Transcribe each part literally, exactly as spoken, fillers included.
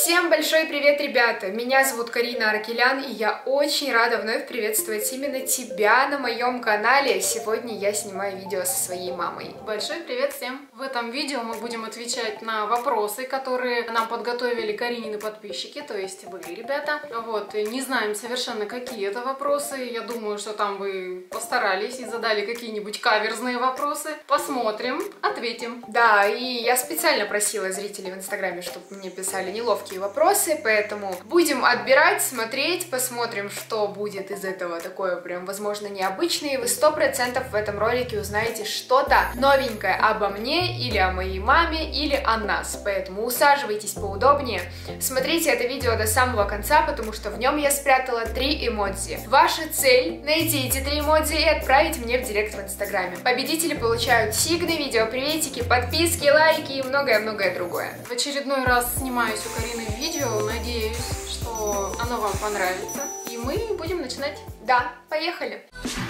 Всем большой привет, ребята! Меня зовут Карина Аркелян, и я очень рада вновь приветствовать именно тебя на моем канале. Сегодня я снимаю видео со своей мамой. Большой привет всем! В этом видео мы будем отвечать на вопросы, которые нам подготовили Каринины подписчики, то есть вы, ребята. Вот, и не знаем совершенно, какие это вопросы. Я думаю, что там вы постарались и задали какие-нибудь каверзные вопросы. Посмотрим, ответим. Да, и я специально просила зрителей в инстаграме, чтобы мне писали неловкие вопросы, поэтому будем отбирать, смотреть, посмотрим, что будет из этого такое прям, возможно, необычное, и вы сто процентов в этом ролике узнаете что-то новенькое обо мне, или о моей маме, или о нас, поэтому усаживайтесь поудобнее, смотрите это видео до самого конца, потому что в нем я спрятала три эмодзи. Ваша цель — найти эти три эмодзи и отправить мне в директ в инстаграме. Победители получают сигны, видеоприветики, подписки, лайки и многое-многое другое. В очередной раз снимаюсь у Карины видео, надеюсь, что оно вам понравится, и мы будем начинать. Да, поехали!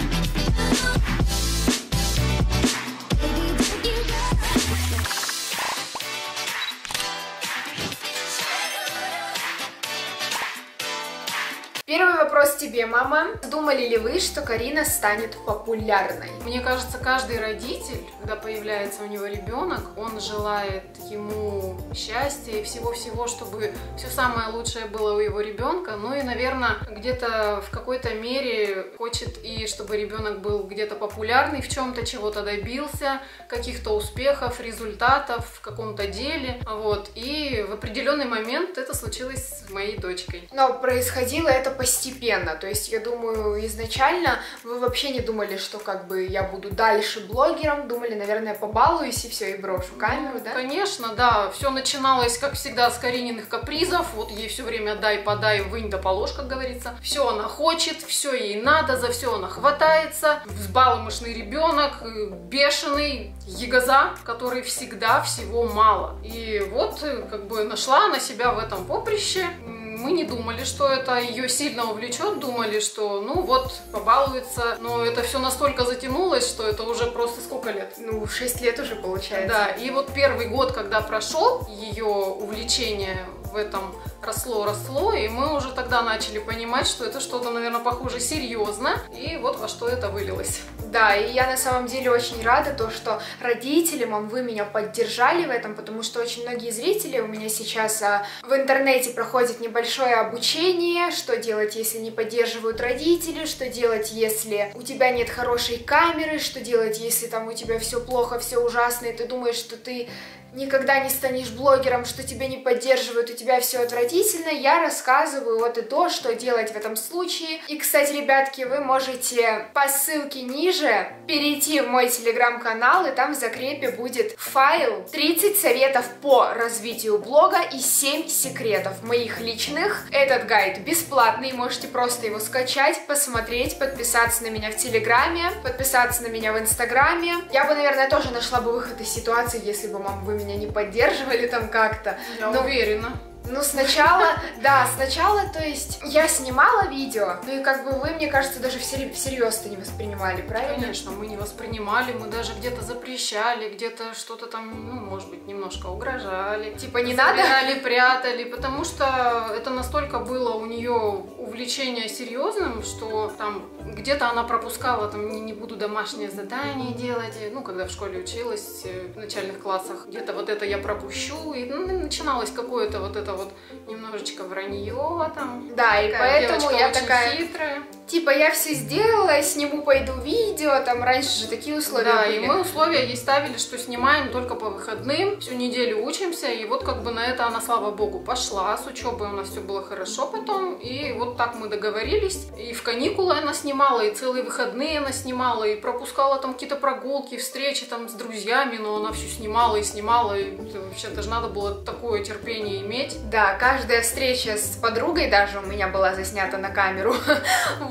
Первый вопрос тебе, мама. Думали ли вы, что Карина станет популярной? Мне кажется, каждый родитель, когда появляется у него ребенок, он желает ему счастья и всего-всего, чтобы все самое лучшее было у его ребенка. Ну и, наверное, где-то в какой-то мере хочет и чтобы ребенок был где-то популярный, в чем-то чего-то добился, каких-то успехов, результатов в каком-то деле. Вот. И в определенный момент это случилось с моей дочкой. Но происходило это постепенно, то есть я думаю, изначально вы вообще не думали, что как бы я буду дальше блогером, думали, наверное, побалуюсь и все, и брошу камеру, ну, да? Конечно, да, все начиналось, как всегда, с Карининых капризов, вот ей все время дай, подай, вынь да положь, как говорится, все она хочет, все ей надо, за все она хватается, взбалмошный ребенок, бешеный ягоза, который всегда всего мало, и вот как бы нашла она себя в этом поприще. Мы не думали, что это ее сильно увлечет, думали, что ну вот, побалуется, но это все настолько затянулось, что это уже просто сколько лет? Ну, шесть лет уже получается. Да, и вот первый год, когда прошел, ее увлечение в этом росло-росло, и мы уже тогда начали понимать, что это что-то, наверное, похоже серьезно, и вот во что это вылилось. Да, и я на самом деле очень рада, то, что родители, мам, вы меня поддержали в этом, потому что очень многие зрители у меня сейчас а, в интернете проходят небольшое обучение, что делать, если не поддерживают родители, что делать, если у тебя нет хорошей камеры, что делать, если там у тебя все плохо, все ужасно, и ты думаешь, что ты никогда не станешь блогером, что тебя не поддерживают, у тебя все отвратительно. Я рассказываю вот и то, что делать в этом случае. И, кстати, ребятки, вы можете по ссылке ниже перейти в мой телеграм-канал, и там в закрепе будет файл тридцать советов по развитию блога и семь секретов моих личных. Этот гайд бесплатный, можете просто его скачать, посмотреть, подписаться на меня в телеграме, подписаться на меня в инстаграме. Я бы, наверное, тоже нашла бы выход из ситуации, если бы, мам, вы меня не поддерживали там как-то. Я но, уверена. Ну, сначала, да, сначала, то есть, я снимала видео, ну и как бы вы, мне кажется, даже всерьез-то не воспринимали, правильно? Конечно, мы не воспринимали, мы даже где-то запрещали, где-то что-то там, ну, может быть, немножко угрожали. Типа не надо? Забирали, прятали, потому что это настолько было у нее увлечение серьезным, что там где-то она пропускала, там, не, не буду домашнее задание делать, ну, когда в школе училась, в начальных классах, где-то вот это я пропущу, и ну, начиналось какое-то вот это вот немножечко вранье там. Да, и поэтому я такая хитрая. Типа я все сделала, сниму, пойду видео, там раньше же такие условия да, были. И мы условия ей ставили, что снимаем только по выходным, всю неделю учимся, и вот как бы на это она, слава богу, пошла, с учебой у нас все было хорошо потом, и вот так мы договорились, и в каникулы она снимала, и целые выходные она снимала, и пропускала там какие-то прогулки, встречи там с друзьями, но она все снимала и снимала, и вообще даже надо было такое терпение иметь. Да, каждая встреча с подругой даже у меня была заснята на камеру, вот.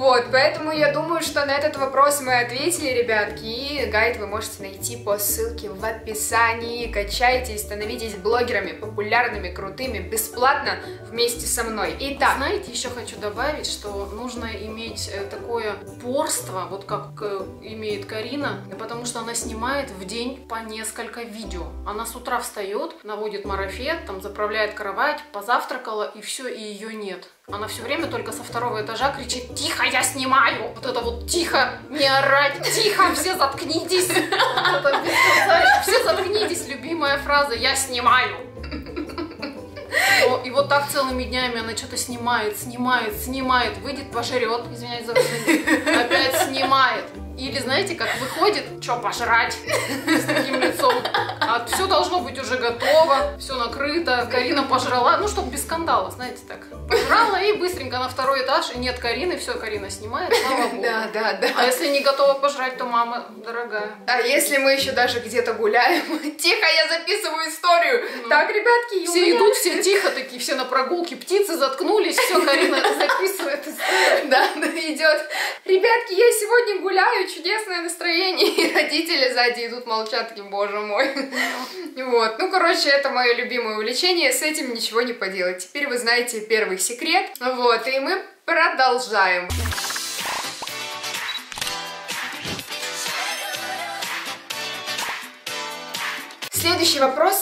Вот, поэтому я думаю, что на этот вопрос мы ответили, ребятки, и гайд вы можете найти по ссылке в описании. Качайтесь, становитесь блогерами, популярными, крутыми, бесплатно вместе со мной. Итак, знаете, еще хочу добавить, что нужно иметь такое упорство, вот как имеет Карина, потому что она снимает в день по несколько видео. Она с утра встает, наводит марафет, там заправляет кровать, позавтракала, и все, и ее нет. Она все время только со второго этажа кричит: тихо, я снимаю! Вот это вот тихо, не орать, тихо, все заткнитесь! Все заткнитесь, любимая фраза: я снимаю! И вот так целыми днями она что-то снимает, снимает, снимает, выйдет, пожрет, извиняюсь за выражение, опять снимает. Или, знаете, как выходит, что пожрать с таким лицом. А все должно быть уже готово, все накрыто, Карина пожрала, ну, чтобы без скандала, знаете, так. Пожрала и быстренько на второй этаж, и нет Карины, все, Карина снимает, слава богу. Да, да, да. А если не готова пожрать, то мама дорогая. А если мы еще даже где-то гуляем, тихо, я записываю историю. Ну, так, ребятки, все меня... идут, все тихо такие, все на прогулке, птицы заткнулись, все, Карина записывает историю. Да, да, идет. Ребятки, я сегодня гуляю, чудесное настроение, и родители сзади идут, молчат, такие: боже мой. Вот, ну, короче, это мое любимое увлечение, с этим ничего не поделать. Теперь вы знаете первый секрет, вот, и мы продолжаем. Следующий вопрос.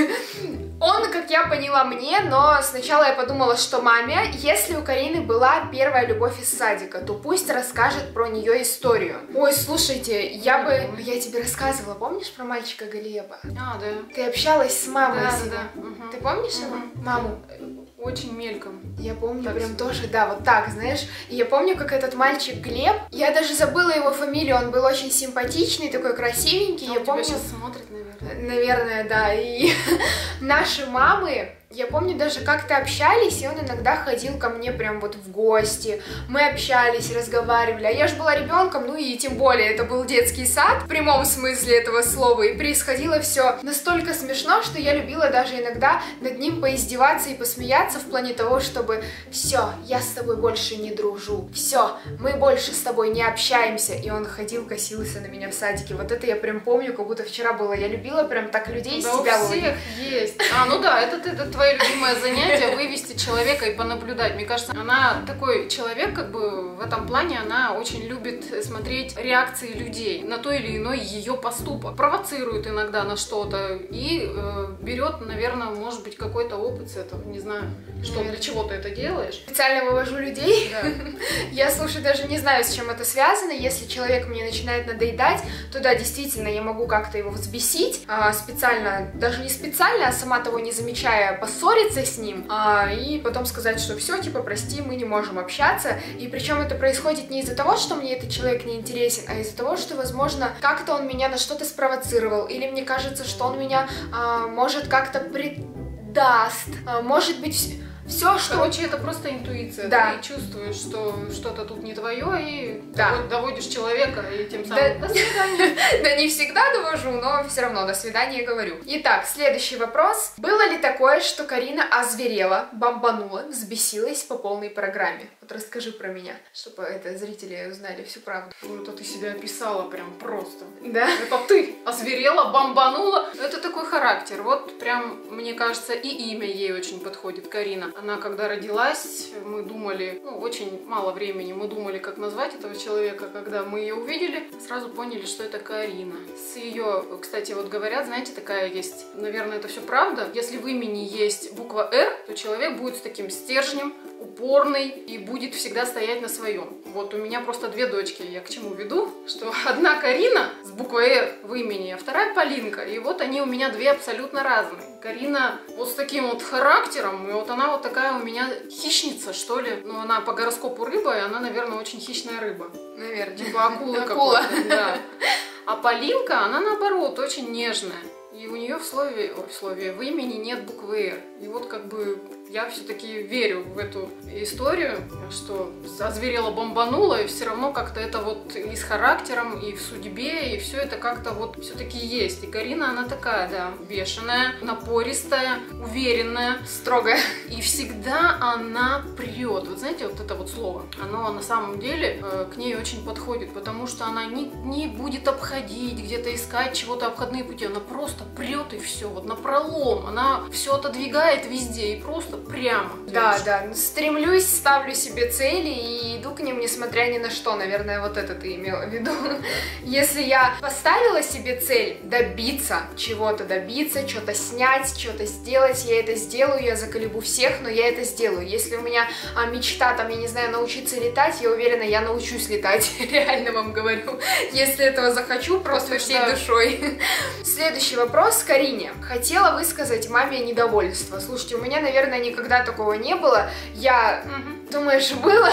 Он, как я поняла, мне, но сначала я подумала, что маме. Если у Карины была первая любовь из садика, то пусть расскажет про нее историю. Ой, слушайте, я бы... Я тебе рассказывала, помнишь про мальчика Галиеба? А, да. Ты общалась с мамой? Да, с да, да. Угу. Ты помнишь угу. его? Маму? Очень мельком. Я помню так прям себе. тоже, да, вот так, знаешь. И я помню, как этот мальчик Глеб, я даже забыла его фамилию, он был очень симпатичный, такой красивенький. Он я тебя помню... сейчас смотрит, наверное. Наверное, да. И наши мамы, я помню, даже как-то общались, и он иногда ходил ко мне прям вот в гости. Мы общались, разговаривали. А я же была ребенком, ну и тем более это был детский сад в прямом смысле этого слова. И происходило все настолько смешно, что я любила даже иногда над ним поиздеваться и посмеяться в плане того, чтобы все, я с тобой больше не дружу, все, мы больше с тобой не общаемся. И он ходил, косился на меня в садике. Вот это я прям помню, как будто вчера было. Я любила прям так людей из да себя у всех есть. А, ну да, это, это твое любимое занятие, вывести человека и понаблюдать. Мне кажется, она такой человек, как бы в этом плане, она очень любит смотреть реакции людей на то или иной ее поступок. Провоцирует иногда на что-то и э, берет, наверное, может быть, какой-то опыт с этого. Не знаю, что, наверное, для чего ты это делаешь. Специально вывожу людей. Да. Я, слушай, даже не знаю, с чем это связано. Если человек мне начинает надоедать, то да, действительно, я могу как-то его взбесить, а, специально, даже не специально, а сама того не замечая, поссориться с ним, а, и потом сказать, что все, типа, прости, мы не можем общаться. И причем это происходит не из-за того, что мне этот человек не интересен, а из-за того, что, возможно, как-то он меня на что-то спровоцировал, или мне кажется, что он меня а, может как-то предаст, а, может быть... Все, что... Короче, это просто интуиция. Да. Ты чувствуешь, что что-то тут не твое, и да. доводишь человека, и тем самым да, до свидания. Да не всегда довожу, но все равно до свидания говорю. Итак, следующий вопрос. Было ли такое, что Карина озверела, бомбанула, взбесилась по полной программе? Вот расскажи про меня, чтобы это зрители узнали всю правду. Вот это ты себя описала прям просто. Да? Это ты озверела, бомбанула. Это такой характер. Вот прям, мне кажется, и имя ей очень подходит, Карина. Она, когда родилась, мы думали, ну, очень мало времени, мы думали, как назвать этого человека. Когда мы ее увидели, сразу поняли, что это Карина. С ее, кстати, вот говорят, знаете, такая есть, наверное, это все правда. Если в имени есть буква «Р», то человек будет с таким стержнем, упорный и будет всегда стоять на своем. Вот у меня просто две дочки, я к чему веду, что одна Карина с буквой «Р» в имени, а вторая Полинка. И вот они у меня две абсолютно разные. Карина вот с таким вот характером, и вот она вот такая у меня хищница, что ли. Ну, она по гороскопу рыба, и она, наверное, очень хищная рыба. Наверное. Типа акулы Акула. какой-то, да. А Полинка, она наоборот, очень нежная. и у нее в слове, ой, в слове, в имени нет буквы «Р». И вот как бы я все-таки верю в эту историю, что озверела, бомбанула, и все равно как-то это вот и с характером, и в судьбе, и все это как-то вот все-таки есть. И Карина, она такая, да, бешеная, напористая, уверенная, строгая. И всегда она прет. Вот знаете, вот это вот слово, оно на самом деле э, к ней очень подходит, потому что она не, не будет обходить, где-то искать чего-то, обходные пути, она просто прет и все, вот напролом, она все отодвигает везде и просто прямо. Да, да, стремлюсь, ставлю себе цели и иду к ним, несмотря ни на что, наверное, вот это ты имела в виду. Если я поставила себе цель добиться чего-то, добиться, что-то снять, что-то сделать, я это сделаю, я заколебу всех, но я это сделаю. Если у меня а, мечта, там, я не знаю, научиться летать, я уверена, я научусь летать, реально вам говорю, если этого захочу, просто всей душой. Следующий вопрос Карине. Хотела высказать маме недовольство. Слушайте, у меня, наверное, никогда такого не было. Я... Угу. Думаешь, было?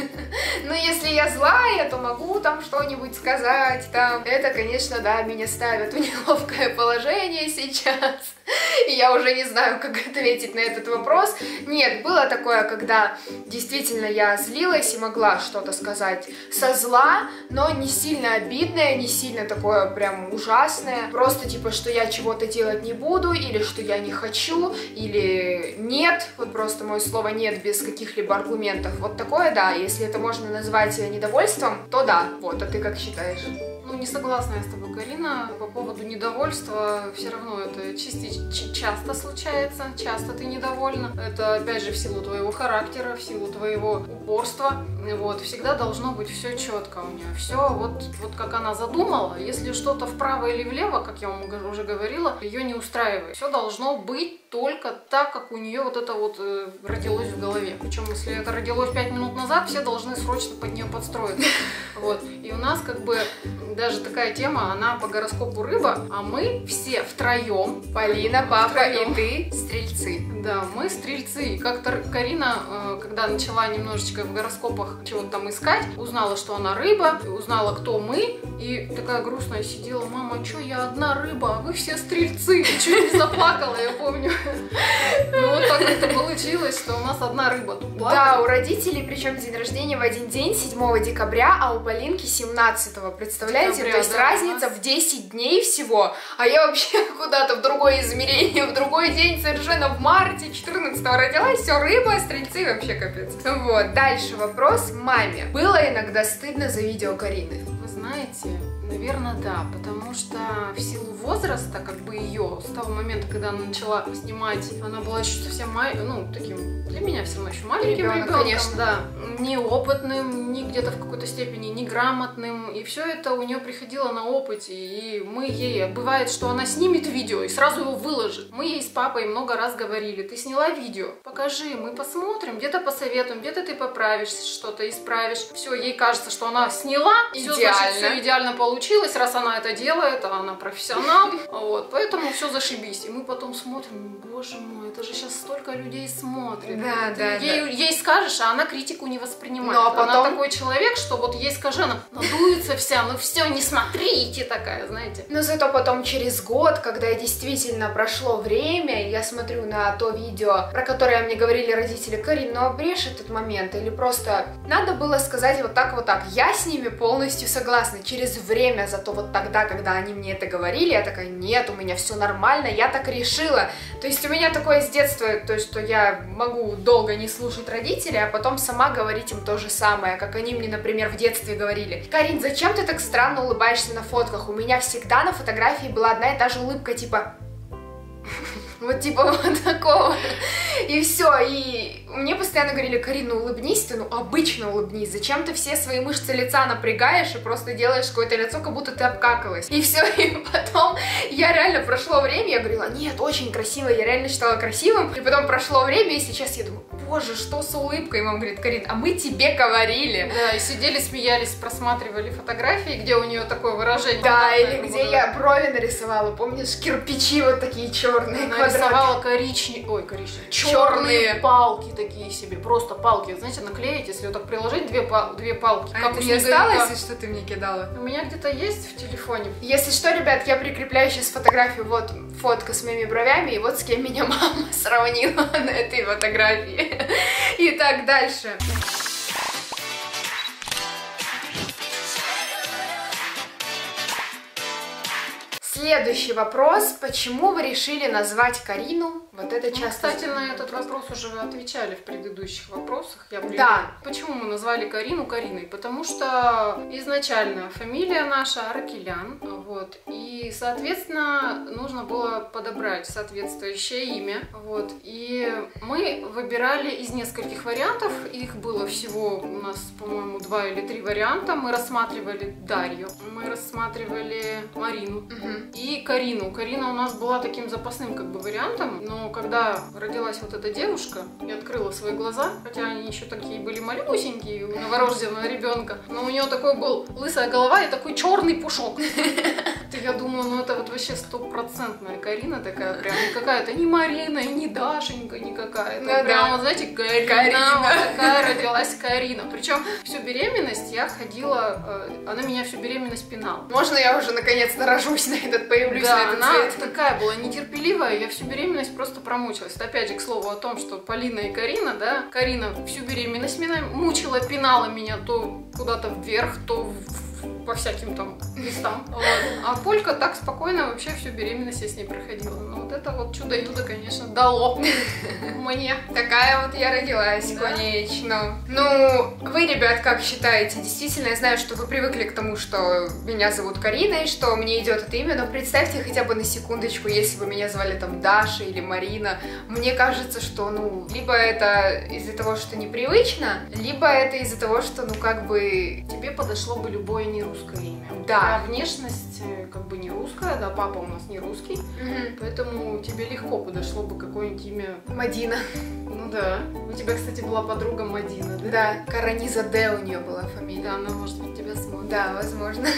Ну, если я злая, то могу там что-нибудь сказать, там. Это, конечно, да, меня ставит в неловкое положение сейчас. И я уже не знаю, как ответить на этот вопрос. Нет, было такое, когда действительно я злилась и могла что-то сказать со зла, но не сильно обидное, не сильно такое прям ужасное. Просто типа, что я чего-то делать не буду, или что я не хочу, или нет. Вот просто мое слово «нет» без каких-либо аргументов. Вот такое, да. Если это можно назвать недовольством, то да. Вот, а ты как считаешь? Ну, не согласна я с тобой, Карина, по поводу недовольства. Все равно это частично, часто случается, часто ты недовольна. Это, опять же, в силу твоего характера, в силу твоего упорства. Вот, всегда должно быть все четко у нее. Все вот, вот как она задумала. Если что-то вправо или влево, как я вам уже говорила, ее не устраивает. Все должно быть только так, как у нее вот это вот э, родилось в голове. Причем, если это родилось пять минут назад, все должны срочно под нее подстроиться. Вот. И у нас как бы даже такая тема, она по гороскопу рыба, а мы все втроем. Полина, папа втроем. И ты стрельцы. Да, мы стрельцы. И как-то Карина, э, когда начала немножечко в гороскопах чего-то там искать, узнала, что она рыба, узнала, кто мы, и такая грустная сидела: мама, что я одна рыба, а вы все стрельцы. Чуть не заплакала, я помню. Ну вот так это получилось, что у нас одна рыба тут плакала. Да, у родителей, причем день рождения в один день, седьмого декабря, а у Полинки семнадцатого. Представляете? Декабря, то есть да, разница в десять дней всего, а я вообще куда-то в другое измерение, в другой день, совершенно в марте, четырнадцатого родилась, все, рыба, стрельцы, вообще капец. Вот, дальше вопрос маме. Было иногда стыдно за видео Карины? Вы знаете, наверное, да, потому что в силу возраста, как бы ее, с того момента, когда она начала снимать, она была еще совсем маленьким, ну, таким, для меня все равно еще маленьким Ребенок, ребенком, конечно. Да, неопытным, ни где-то в какой-то степени неграмотным, и все это у нее приходило на опыте, и мы ей, бывает, что она снимет видео и сразу его выложит. Мы ей с папой много раз говорили: ты сняла видео, покажи, мы посмотрим, где-то посоветуем, где-то ты поправишь что-то, исправишь. Все, ей кажется, что она сняла, все, значит, все идеально получилось, раз она это делает, а она профессионал, вот, поэтому все зашибись. И мы потом смотрим: боже мой, это же сейчас столько людей смотрит. Да, ты да, ей, да. ей скажешь, а она критику не воспринимает. Ну, а потом... Она такой человек, что вот ей скажи, она надуется вся, ну все, не смотрите, такая, знаете. Но зато потом через год, когда действительно прошло время, я смотрю на то видео, про которое мне говорили родители: Карин, ну обрежь этот момент, или просто надо было сказать вот так, вот так. Я с ними полностью согласна. Через время, зато вот тогда, когда они мне это говорили, я такая: нет, у меня все нормально, я так решила. То есть у меня такое с детства, то есть что я могу долго не слушать родителей, а потом сама говорить им то же самое, как они мне, например, в детстве говорили: Карин, зачем ты так странно улыбаешься на фотках? У меня всегда на фотографии была одна и та же улыбка, типа... Вот типа вот такого. И все. И мне постоянно говорили: Карин, ну улыбнись ты, ну обычно улыбнись. Зачем ты все свои мышцы лица напрягаешь и просто делаешь какое-то лицо, как будто ты обкакалась. И все. И потом я реально, прошло время, я говорила: нет, очень красиво, я реально считала красивым. И потом прошло время, и сейчас я думаю: боже, что с улыбкой? И мама говорит: Карин, а мы тебе говорили. Да, и сидели, смеялись, просматривали фотографии, где у нее такое выражение. Да, или где я брови нарисовала, помнишь, кирпичи вот такие черные, нарисовала коричневые, ой, коричневые, черные палки такие себе, просто палки, знаете, наклеить, если вот так приложить две, две палки. А как это у не осталось, снеговика. и что ты мне кидала? У меня где-то есть в телефоне. Если что, ребят, я прикрепляю сейчас фотографию, вот фотка с моими бровями, и вот с кем меня мама сравнила на этой фотографии. Итак, дальше. Следующий вопрос. Почему вы решили назвать Карину? Вот это часто... Мы, кстати, на этот вопрос уже отвечали в предыдущих вопросах. Я Да. Почему мы назвали Карину Кариной? Потому что изначально фамилия наша Аракелян, вот, и, соответственно, нужно было подобрать соответствующее имя, вот, и мы выбирали из нескольких вариантов, их было всего у нас, по-моему, два или три варианта. Мы рассматривали Дарью, мы рассматривали Марину, Угу. и Карину. Карина у нас была таким запасным как бы вариантом, но когда родилась вот эта девушка, я открыла свои глаза, хотя они еще такие были малюсенькие у новорожденного ребенка, но у нее такой был лысая голова и такой черный пушок. Я думаю, ну это вот вообще стопроцентная Карина такая, прям не какая-то не Марина, и не Дашенька, не какая-то. Ну, прям, да. вот, знаете, Карина, Карина. вот такая родилась Карина. Причем всю беременность я ходила, э, она меня всю беременность пинала. Можно я уже наконец-то рожусь на этот, появлюсь Да, на этот она свет? такая была нетерпеливая, я всю беременность просто промучилась. Это опять же к слову о том, что Полина и Карина, да, Карина всю беременность меня мучила, пинала меня то куда-то вверх, то в по всяким там местам. Вот. А Полька так спокойно вообще всю беременность я с ней проходила. Ну вот это вот чудо-юдо, конечно, дало мне. Такая вот я родилась, Да. конечно. Ну, вы, ребят, как считаете? Действительно, я знаю, что вы привыкли к тому, что меня зовут Карина, и что мне идет это имя, но представьте хотя бы на секундочку, если бы меня звали там Даша или Марина. Мне кажется, что, ну, либо это из-за того, что непривычно, либо это из-за того, что, ну, как бы... Тебе подошло бы любое нерусское имя. Да. А внешность э, как бы не русская, да, папа у нас не русский, Мгм. поэтому тебе легко подошло бы какое-нибудь имя. Мадина. Ну да. У тебя, кстати, была подруга Мадина, да? Да, Караниза Д у нее была фамилия. Да, она, может быть, тебя смотрит. Да, возможно.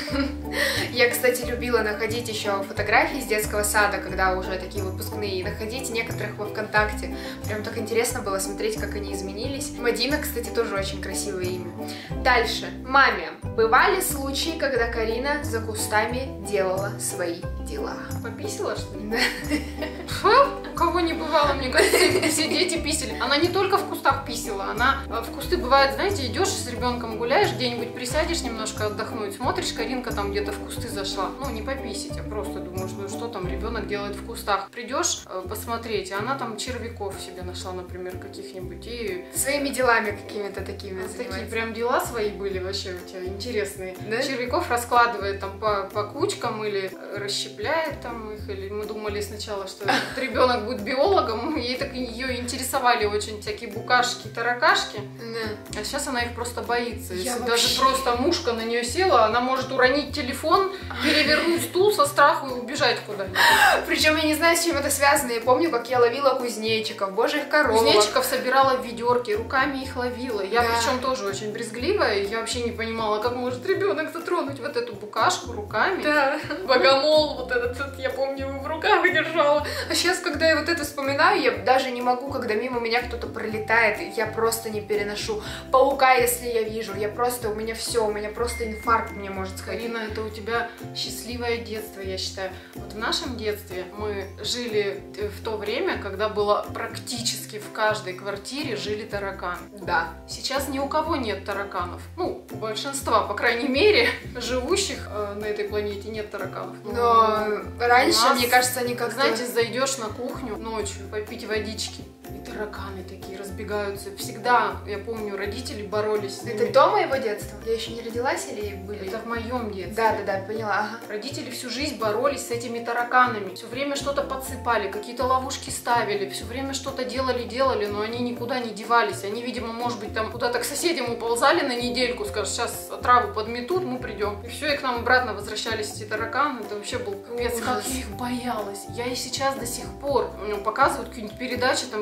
Я, кстати, любила находить еще фотографии из детского сада, когда уже такие выпускные, и находить некоторых во ВКонтакте. Прям так интересно было смотреть, как они изменились. Мадина, кстати, тоже очень красивое имя. Дальше. Маме. Бывали случаи, когда Карина за кустами делала свои дела? Пописала, что ли? Да. Фу, у кого не бывало, мне кажется, все дети писали. Она не только в кустах писала, она э, в кусты бывает, знаете, идешь с ребенком гуляешь, где-нибудь присядешь немножко отдохнуть, смотришь, Каринка там где-то в кусты зашла. Ну, не пописить, а просто думаешь, ну что там ребенок делает в кустах. Придешь э, посмотреть, и она там червяков себе нашла, например, каких-нибудь. И Своими делами какими-то такими вот такие занимается. прям дела свои были вообще у тебя интересные. Да? Червяков раскладывает там по, по кучкам или расщепляет там их, или мы думали сначала, что этот ребенок будет биологом, ей так ее интересовали очень всякие букашки, таракашки, Да. а сейчас она их просто боится. Я Если вообще- даже просто мушка на нее села, она может уронить телефон, перевернуть стул со страху и убежать куда-нибудь. Причем я не знаю, с чем это связано. Я помню, как я ловила кузнечиков, божьих коров. Кузнечиков собирала в ведерке, руками их ловила. Я Да. причем тоже очень брезгливая, я вообще не понимала, как может ребенок затронуть вот эту букашку руками. Да, богомол вот этот, вот, я помню, его в руках держала. А сейчас, когда я вот это вспоминаю, я даже не могу, когда мимо меня кто-то пролетает, я просто не переношу паука, если я вижу. Я просто, у меня все, у меня просто инфаркт мне может сходить. Карина, это у тебя счастливое детство, я считаю. Вот в нашем детстве мы жили в то время, когда было практически в каждой квартире жили тараканы. Да. Сейчас ни у кого нет тараканов. Ну, у большинства, по крайней мере, живущих э, на этой планете нет тараканов. Но раньше, у нас, мне кажется, они как как-то... знаете, зайдешь на кухню ночью попить водички, и тараканы такие разбегаются. Всегда, я помню, родители боролись с ними. Это до моего детства? Я еще не родилась или были? Это в моем детстве. Да, да, да, поняла. Ага. Родители всю жизнь боролись с этими тараканами. Все время что-то подсыпали, какие-то ловушки ставили, все время что-то делали-делали, но они никуда не девались. Они, видимо, может быть, там куда-то к соседям уползали на недельку, скажут, сейчас траву подметут, мы придем. И все, и к нам обратно возвращались эти тараканы. Это вообще был капец, как я их боялась. Я и сейчас до сих пор ну, показывают какие-нибудь передачи, там где-нибудь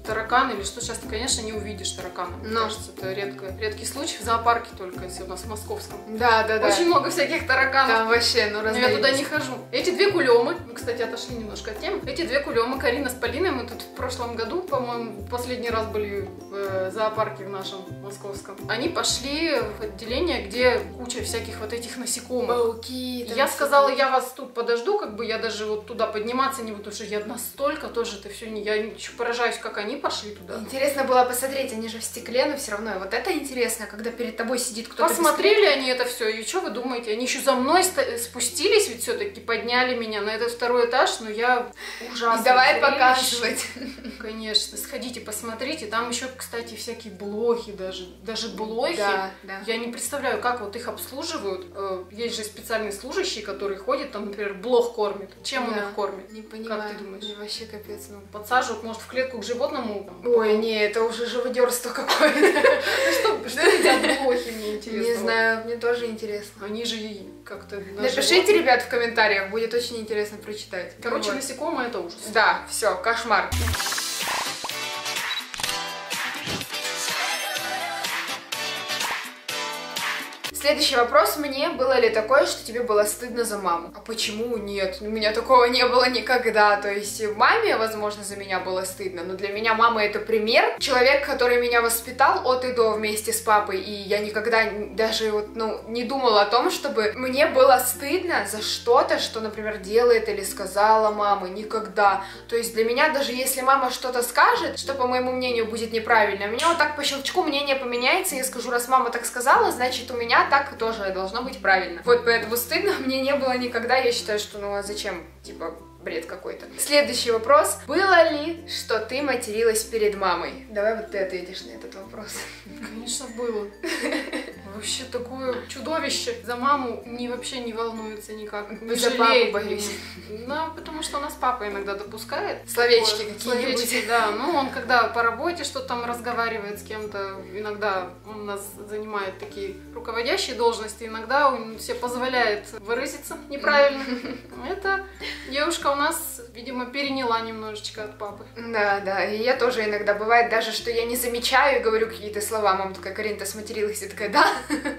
тараканы или что, сейчас ты, конечно, не увидишь тараканов. Мне Но. кажется, это редко, редкий случай. В зоопарке только, если у нас в московском. Да, да, да. Очень много всяких тараканов. Там вообще, ну, Но я туда не раздавились. хожу. Эти две кулемы, мы, кстати, отошли немножко от темы. Эти две кулемы, Карина с Полиной, мы тут в прошлом году, по-моему, последний раз были в э, зоопарке в нашем московском. Они пошли в отделение, где куча всяких вот этих насекомых. Пауки. там Я всё сказала, такое. я вас тут подожду, как бы я даже вот туда подниматься не буду, потому что я настолько тоже это все не... Я еще поражаюсь, как они пошли туда. Интересно было посмотреть, они же в стекле, но все равно. И вот это интересно, когда перед тобой сидит кто-то. без Посмотрели они это все, и что вы думаете? Они еще за мной ста- спустились, ведь все-таки подняли меня на этот второй этаж, но я ужасно. И давай зрелище. показывать. Конечно, сходите, посмотрите. Там еще, кстати, всякие блохи даже. Даже блохи. Да, да. Я не представляю, как вот их обслуживают. Э, Есть же специальные служащие, которые ходят, там, например, блох кормит. Чем он Да. их кормит? Не понимаю. Как ты думаешь? Мне вообще капец, ну. Подсаживают, может, в клетку к животному? там, Ой, не, это уже живодерство какое-то. Что, что едят блохи, мне интересно. Не знаю, мне тоже интересно. Они же и как-то... на Напишите, животных. ребят, в комментариях, будет очень интересно прочитать. Короче, Вот. насекомые — это ужас. Да, все, кошмар. Следующий вопрос мне: было ли такое, что тебе было стыдно за маму? А почему нет? У меня такого не было никогда. То есть маме, возможно, за меня было стыдно, но для меня мама — это пример. Человек, который меня воспитал от и до вместе с папой, и я никогда даже вот, ну, не думала о том, чтобы мне было стыдно за что-то, что, например, делает или сказала мама. Никогда. То есть для меня, даже если мама что-то скажет, что, по моему мнению, будет неправильно, у меня вот так по щелчку мнение поменяется, и я скажу: раз мама так сказала, значит, у меня так тоже должно быть правильно. Вот поэтому стыдно мне не было никогда. Я считаю, что ну а зачем? Типа, бред какой-то. Следующий вопрос. Было ли, что ты материлась перед мамой? Давай вот ты ответишь на этот вопрос. Конечно, было. Вообще такое чудовище. За маму не вообще не волнуется никак. Не За жалеет папу боюсь. меня. Да, потому что у нас папа иногда допускает. Словечки Такое. какие-нибудь. Словечки, да. Ну, он когда по работе что-то там разговаривает с кем-то, иногда он у нас занимает такие руководящие должности, иногда он себе позволяет выразиться неправильно. Эта девушка у нас, видимо, переняла немножечко от папы. Да, да, и я тоже иногда бывает даже, что я не замечаю и говорю какие-то слова. Мама такая: Карин, ты сматерилась? Я такая: да.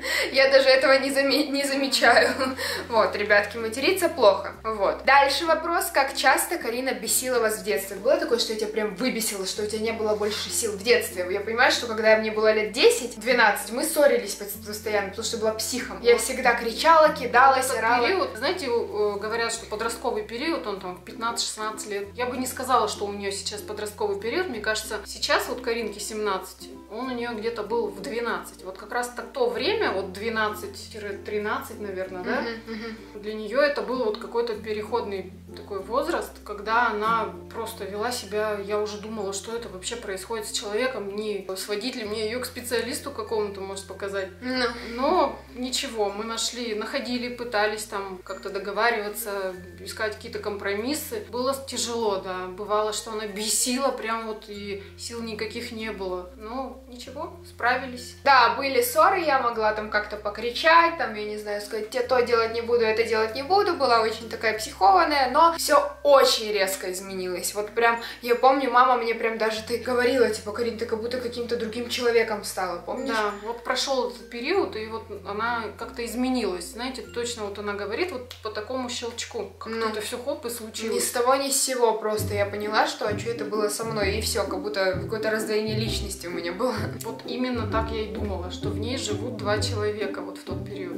Я даже этого не, заме- не замечаю. Вот, ребятки, материться плохо. Вот. Дальше вопрос: как часто Карина бесила вас в детстве? Было такое, что я тебя прям выбесила, что у тебя не было больше сил в детстве? Я понимаю, что когда мне было лет десять-двенадцать, мы ссорились постоянно, потому что была психом. Я всегда кричала, кидалась, Этот орала. период, знаете, э, говорят, что подростковый период, он там в пятнадцать-шестнадцать лет. Я бы не сказала, что у нее сейчас подростковый период. Мне кажется, сейчас вот Каринке семнадцать, он у нее где-то был в двенадцать. Вот как раз так то время, вот двенадцать-тринадцать, наверное, да? Мгм, мгм. Для нее это был вот какой-то переходный такой возраст, когда она просто вела себя, я уже думала, что это вообще происходит с человеком, не сводить ли мне ее к специалисту какому-то, может, показать. Ну. Но ничего, мы нашли, находили, пытались там как-то договариваться, искать какие-то компромиссы. Было тяжело, да, бывало, что она бесила, прям вот и сил никаких не было. Но ничего, справились. Да, были ссоры, я могла там как-то покричать, там, я не знаю, сказать: тебе то делать не буду, это делать не буду. Была очень такая психованная, но все очень резко изменилось. Вот прям, я помню, мама мне прям даже ты говорила, типа: Карин, ты как будто каким-то другим человеком стала, помнишь? Да, вот прошел этот период, и вот она как-то изменилась. Знаете, точно вот она говорит вот по такому щелчку. Как-то Ну, это все хоп и Ни случилось. с того, ни с сего просто я поняла, что а что это было со мной, и все, как будто какое-то раздвоение личности у меня было. Вот именно так я и думала, что в ней живут два человека вот в тот период.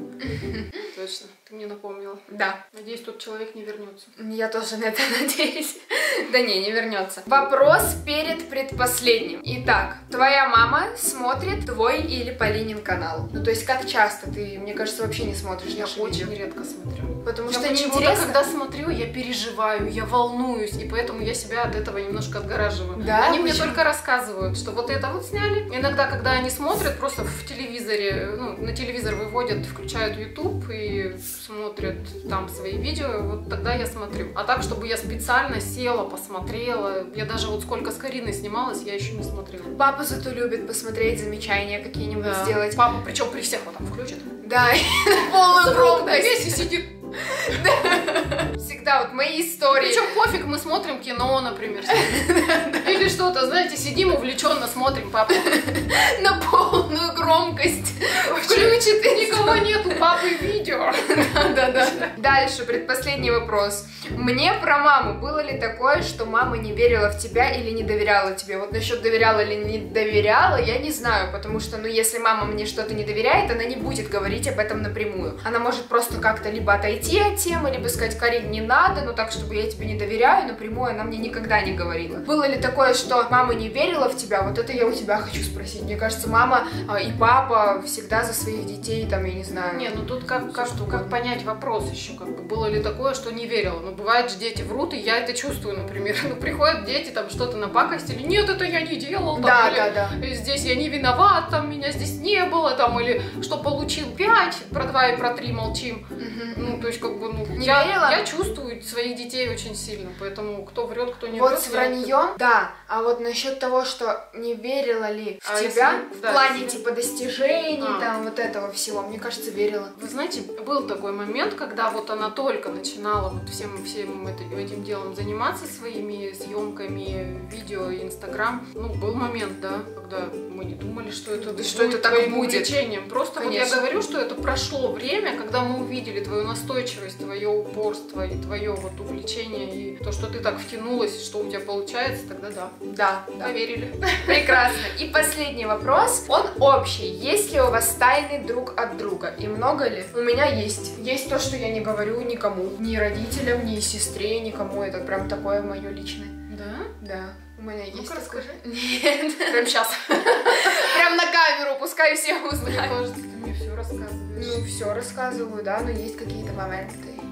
Точно, ты мне напомнила. Да. Надеюсь, тот человек не вернется. Я тоже на это надеюсь. Да не, не вернется. Вопрос перед предпоследним. Итак, твоя мама смотрит твой или Полинин канал? Ну, то есть, как часто? Ты, мне кажется, вообще не смотришь Я наши очень видео. редко смотрю. Потому Я что почему-то, неинтересно. когда смотрю, я переживаю, я волнуюсь, и поэтому я себя от этого немножко отгораживаю. Да? Они мне Почему? только рассказывают, что вот это вот сняли. Иногда, когда они смотрят, просто в телевизоре, ну, на телевизор выводят, включают YouTube и смотрят там свои видео, вот тогда я смотрю. А так, чтобы я специально села, посмотрела, я даже вот сколько с Кариной снималась, я еще не смотрела. Папа зато любит посмотреть замечания какие-нибудь Да. сделать. Папа, причем при всех вот там включит. Да, полную На громкость. весе сидит. Всегда вот мои истории. Причем пофиг, мы смотрим кино, например. Или что-то, знаете, сидим увлеченно смотрим, папа. На полную громкость включит, и никого нет у папы видео. Да-да-да. Дальше, предпоследний вопрос. Мне про маму. Было ли такое, что мама не верила в тебя или не доверяла тебе? Вот насчет доверяла или не доверяла, я не знаю, потому что, ну, если мама мне что-то не доверяет, она не будет говорить об этом напрямую. Она может просто как-то либо отойти от темы, либо сказать: Карин, не надо, но так, чтобы я тебе не доверяю, напрямую она мне никогда не говорила. Было ли такое, что мама не верила в тебя? Вот это я у тебя хочу спросить. Мне кажется, мама а, и папа всегда за своих детей, там, я не знаю. Не, ну тут как, как, как понять вопрос еще, как бы, было ли такое, что не верила? Ну, бывает же, дети врут, и я это чувствую, например. Ну, приходят дети, там, что-то напакостили, нет, это я не делал, там, да, или, да, да. здесь я не виноват, там, меня здесь не было, там, или что получил пять, про два и про три молчим. Угу. Ну, то есть, как бы, ну, не я, верила? я чувствую своих детей очень сильно, поэтому кто врет, кто не вот врет. Вот с враньем, да, а вот насчет того, что не верила ли в а тебя, если, в да, плане, если... типа, достижений, а. там, вот этого всего, мне кажется, верила. Вы знаете, был такой момент, когда вот она только начинала вот всем, всем это, этим делом заниматься, своими съемками, видео, инстаграм. Ну, был момент, да, когда мы не думали, что это, да, что это так твоим будет. увлечением. Просто Конечно. вот я говорю, что это прошло время, когда мы увидели твою настойчивость, твое упорство и твое вот увлечение, и то, что ты так втянулась, что у тебя получается, тогда да. Да, да. Поверили. Прекрасно. И последний вопрос, он общий. Есть ли у вас тайны друг от друга? И много ли? У меня есть. Есть то, что я не говорю никому. Ни родителям, ни сестре, никому. Это прям такое мое личное. Да? Да. У меня есть. Ну-ка, расскажи. Нет. Прям сейчас. Прям на камеру, пускай все Мне узнают. кажется, ты мне все рассказываешь. Ну, все рассказываю, да, но есть какие-то моменты.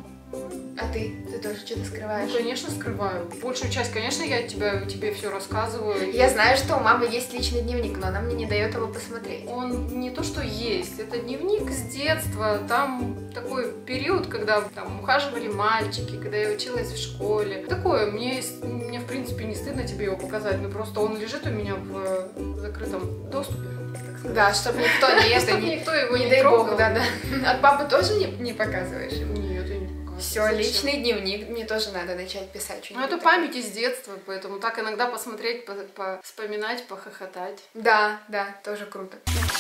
А ты? Ты тоже что-то скрываешь? Ну, конечно, скрываю. Большую часть, конечно, я тебя, тебе все рассказываю. Я знаю, что у мамы есть личный дневник, но она мне не дает его посмотреть. Он не то, что есть. Это дневник с детства. Там такой период, когда там ухаживали мальчики, когда я училась в школе. Такое, мне, мне в принципе, не стыдно тебе его показать, но просто он лежит у меня в закрытом доступе. Да, чтобы никто не это, Чтобы не, никто его не не дай трогал. бог, да, да. От папы тоже не, не показываешь? Нет, я не показываю. Все, Зачем? личный дневник. Мне тоже надо начать писать Ну, что-нибудь. это такое. память из детства, поэтому так иногда посмотреть, по, по, вспоминать, похохотать. Да, да, тоже круто.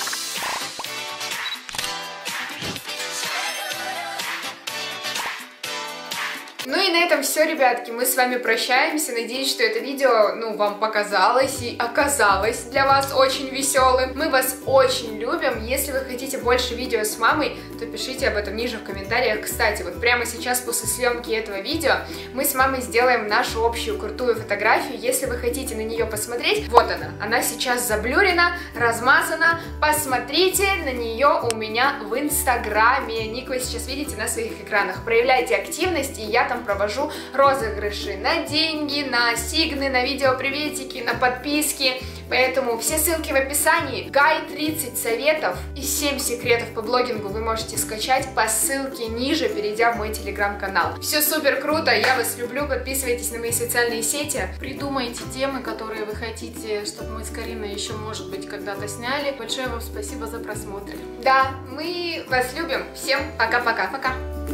Ну и на этом все, ребятки, мы с вами прощаемся. Надеюсь, что это видео, ну, вам показалось и оказалось для вас очень веселым. Мы вас очень любим. Если вы хотите больше видео с мамой, то пишите об этом ниже в комментариях. Кстати, вот прямо сейчас после съемки этого видео мы с мамой сделаем нашу общую крутую фотографию. Если вы хотите на нее посмотреть, вот она. Она сейчас заблюрена, размазана. Посмотрите на нее у меня в инстаграме. Ник вы сейчас видите на своих экранах. Проявляйте активность, и я там провожу розыгрыши на деньги, на сигны, на видеоприветики, на подписки. Поэтому все ссылки в описании. Гайд тридцать советов и семь секретов по блогингу вы можете скачать по ссылке ниже, перейдя в мой телеграм-канал. Все супер круто, я вас люблю, подписывайтесь на мои социальные сети. Придумайте темы, которые вы хотите, чтобы мы с Кариной еще, может быть, когда-то сняли. Большое вам спасибо за просмотр. Да, мы вас любим. Всем пока-пока. Пока.